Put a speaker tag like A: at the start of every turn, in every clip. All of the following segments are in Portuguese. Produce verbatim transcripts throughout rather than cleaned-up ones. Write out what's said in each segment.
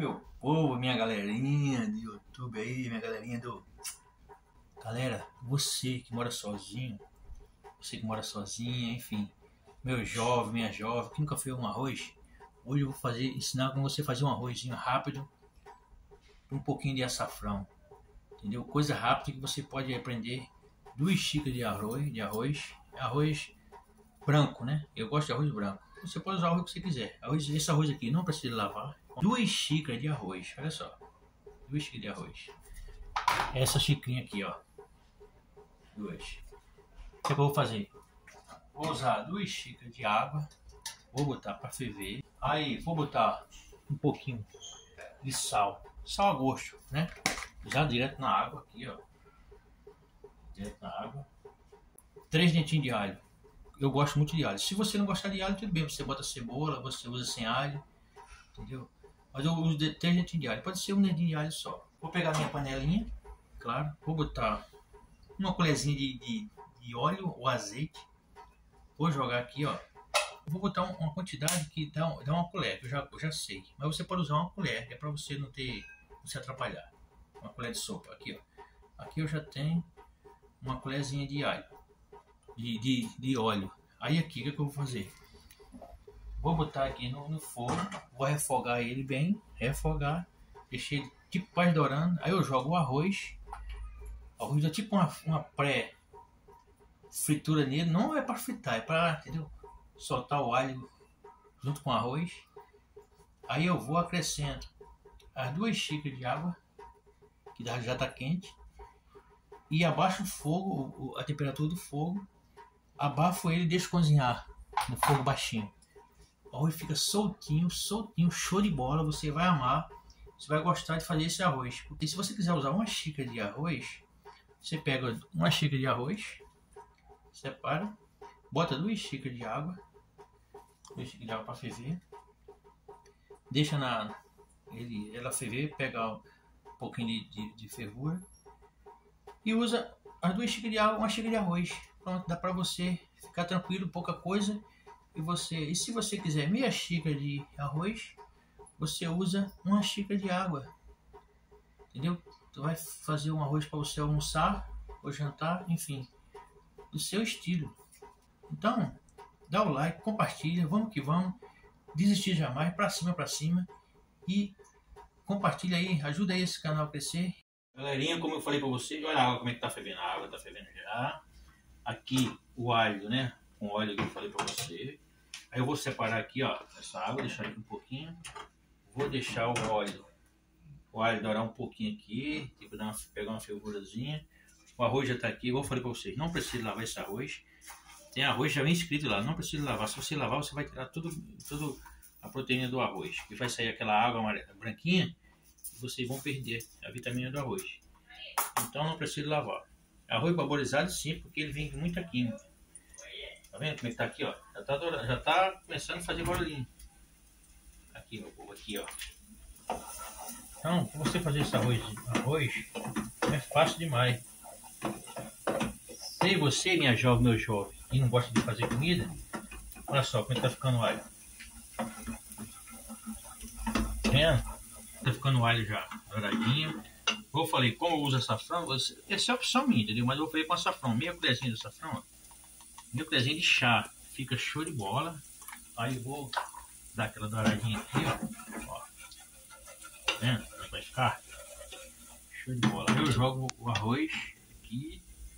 A: meu povo, minha galerinha do YouTube aí, minha galerinha do... Galera, você que mora sozinho, você que mora sozinha, enfim, meu jovem, minha jovem, que nunca fez um arroz, hoje eu vou fazer, ensinar como você fazer um arrozinho rápido, com um pouquinho de açafrão, entendeu? Coisa rápida que você pode aprender. Duas xícaras de arroz, de arroz, arroz branco, né? Eu gosto de arroz branco. Você pode usar o arroz que você quiser. Arroz, esse arroz aqui não precisa lavar. Duas xícaras de arroz, olha só. Duas xícaras de arroz. Essa xicrinha aqui, ó. Duas. O que eu vou fazer? Vou usar duas xícaras de água. Vou botar para ferver. Aí vou botar um pouquinho de sal. Sal a gosto, né? Já direto na água aqui, ó. Direto na água. Três dentinhos de alho. Eu gosto muito de alho. Se você não gostar de alho, tudo bem. Você bota cebola, você usa sem alho. Entendeu? Mas eu uso três dentinhos de alho. Pode ser um dedinho de alho só. Vou pegar minha panelinha. Claro. Vou botar uma colherzinha de, de, de óleo ou azeite. Vou jogar aqui, ó. Vou botar uma quantidade que dá, dá uma colher. Eu já, eu já sei. Mas você pode usar uma colher. É para você não ter... Não se atrapalhar. Uma colher de sopa. Aqui, ó. Aqui eu já tenho uma colherzinha de alho. De, de, de óleo. Aí aqui, o que, é que eu vou fazer? Vou botar aqui no, no forno. Vou refogar ele bem. Refogar. Deixei ele tipo quase dourando. Aí eu jogo o arroz. O arroz é tipo uma, uma pré fritura nele. Não é para fritar. É para, entendeu? Soltar o alho junto com o arroz. Aí eu vou acrescento as duas xícaras de água. Que já está quente. E abaixo o fogo. A temperatura do fogo. Abafo ele e deixo cozinhar no fogo baixinho. O arroz fica soltinho, soltinho, show de bola. Você vai amar, você vai gostar de fazer esse arroz. Porque se você quiser usar uma xícara de arroz, você pega uma xícara de arroz, separa, bota duas xícaras de água, duas xícaras de água para ferver, deixa na, ele, ela ferver, pega um pouquinho de, de, de fervura e usa as duas xícaras de água, uma xícara de arroz. Pronto, dá para você ficar tranquilo, pouca coisa. E você, e se você quiser meia xícara de arroz, você usa uma xícara de água. Entendeu? Tu vai fazer um arroz para você almoçar ou jantar, enfim, do seu estilo. Então, dá o like, compartilha, vamos que vamos. Desistir jamais, para cima, para cima. E compartilha aí, ajuda aí esse canal a crescer. Galerinha, como eu falei para vocês, olha a água como é que tá fervendo. A água tá fervendo já. Aqui o alho, né? Com óleo que eu falei pra você. Aí eu vou separar aqui, ó, essa água, deixar aqui um pouquinho. Vou deixar o óleo, o alho dourar um pouquinho aqui, tipo dar uma, pegar uma fervurazinha. O arroz já tá aqui, igual eu falei pra vocês, não precisa lavar esse arroz. Tem arroz já vem escrito lá, não precisa lavar. Se você lavar, você vai tirar tudo, tudo a proteína do arroz. E vai sair aquela água amarela, branquinha, e vocês vão perder a vitamina do arroz. Então não precisa lavar. Arroz parboilizado sim, porque ele vem com muita química. Tá vendo como é que tá aqui, ó? Já tá, dourado, já tá começando a fazer barulhinho. Aqui, meu povo, aqui, ó. Então, pra você fazer esse arroz, arroz é fácil demais. Se você, minha jovem, meu jovem, e não gosta de fazer comida, olha só como é que tá ficando o alho. Tá vendo? Tá ficando o alho já douradinho. Como eu falei, como eu uso açafrão, essa é a opção minha, entendeu? Mas eu vou fazer com açafrão, meia colherzinha de açafrão, ó. Meia colherzinha de chá, fica show de bola. Aí eu vou dar aquela douradinha aqui, ó. Ó. Tá vendo? Como é que vai ficar? Show de bola. Aí eu jogo o arroz aqui.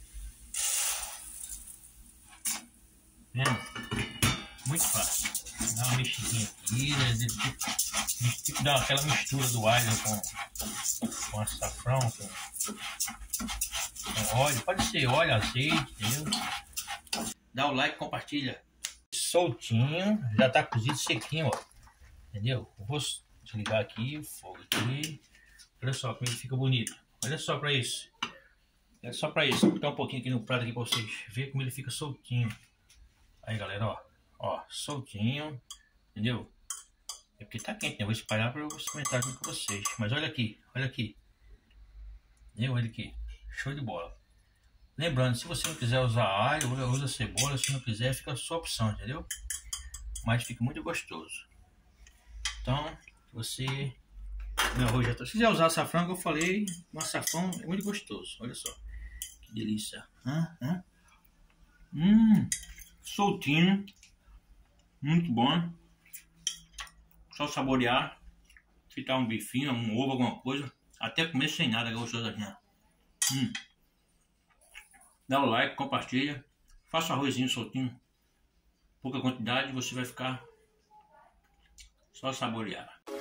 A: Tá vendo? Muito fácil. Dá uma mexidinha aqui, né? Tipo, dá aquela mistura do alho com, com açafrão, com, com óleo. Pode ser óleo, azeite, entendeu? Dá o like, compartilha. Soltinho, já tá cozido sequinho, ó. Entendeu? Eu vou desligar aqui o fogo aqui. Olha só como ele fica bonito. Olha só pra isso. Olha só pra isso. Vou botar um pouquinho aqui no prato aqui pra vocês verem como ele fica soltinho. Aí, galera, ó. Ó, soltinho. Entendeu? É porque tá quente, né? Eu vou espalhar para eu experimentar aqui com vocês. Mas olha aqui, olha aqui. Entendeu? Olha aqui. Show de bola. Lembrando, se você não quiser usar alho, usa cebola. Se não quiser, fica a sua opção, entendeu? Mas fica muito gostoso. Então, você Meu arroz já tá. Se quiser usar açafrão, que eu falei, o açafrão é muito gostoso. Olha só. Que delícia. Hã? Hã? Hum, soltinho. Muito bom. Só saborear. Fritar um bifinho, um ovo, alguma coisa. Até comer sem nada, que é gostoso aqui. Hum. Dá o like, compartilha. Faça um arrozinho soltinho. Pouca quantidade, você vai ficar só saborear.